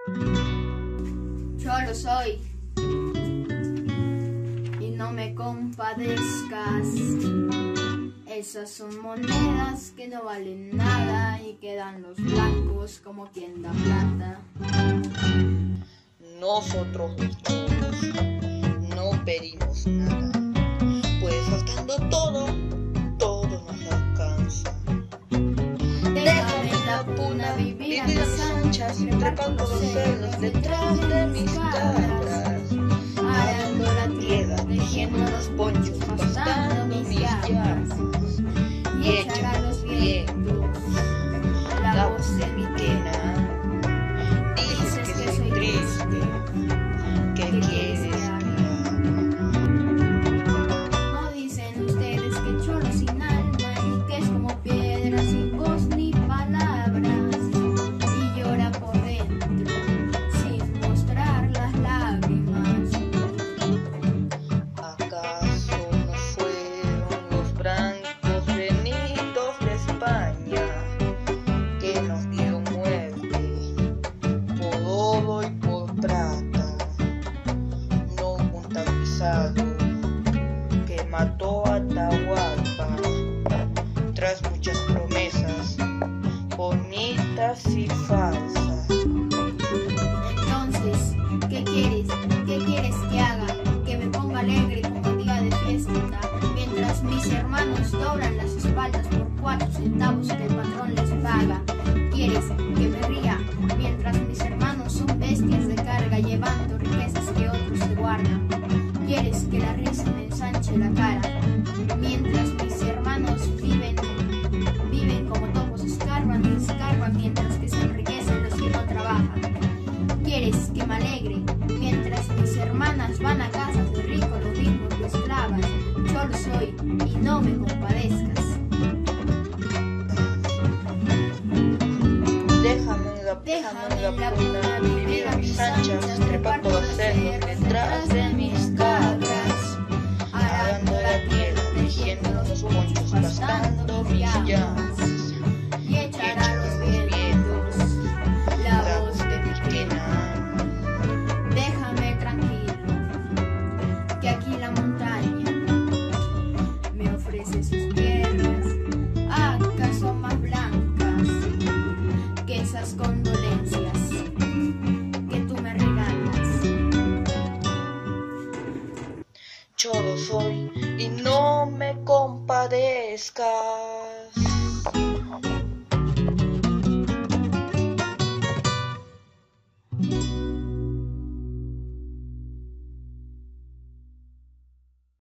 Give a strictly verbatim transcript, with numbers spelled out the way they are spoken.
Yo lo soy y no me compadezcas. Esas son monedas que no valen nada y quedan los blancos como quien da plata. Nosotros los todos no pedimos nada, pues faltando todo, todo nos alcanza. Déjame en la puna vivir a mis anchas, trepando los cerros detrás de mis cabras, arando la tierra, tejiendo los ponchos, pastando mis llamas, y echar a los vientos la voz de mi pena. Dices que soy triste, ¿Qué quieres que haga? No dicen ustedes que cholo sin alma y que es como piedra sin voz ni palabras, y llora por dentro sin mostrar las lágrimas. ¿Acaso no fueron los blancos venidos de España que nos dieron muerte por oro y por plata? No un contabilizado que mató a Atahualpa tras muchas promesas bonitas y falsas. Entonces, ¿qué quieres? ¿Qué quieres que haga? Que me ponga alegre como día de fiesta, mientras mis hermanos doblan las espaldas por cuatro centavos que el patrón les paga. ¿Quieres que me ría mientras mis hermanos son bestias de carga llevando riquezas que otros se guardan? ¿Quieres que la risa me ensanche la cara mientras mis hermanos viven, viven como topos, escarban y escarban mientras que se enriquecen los que no trabajan? ¿Quieres que me alegre mientras mis hermanas van a casas de ricos, los mismos que esclavas? Yo lo soy y no me compadezcas. Déjame en la, déjame en la puna vivir a mis anchas, trepar por los cerros detrás de mis cabras, arando la tierra, tejiendo los ponchos, gastando mis llamas, Y echar a los vientos la voz de mi pena. Déjame tranquilo, que aquí la montaña me ofrece sus tierras, acaso más blancas que esas condolencias que tú me regalas. Yo lo soy y no me compadezcas.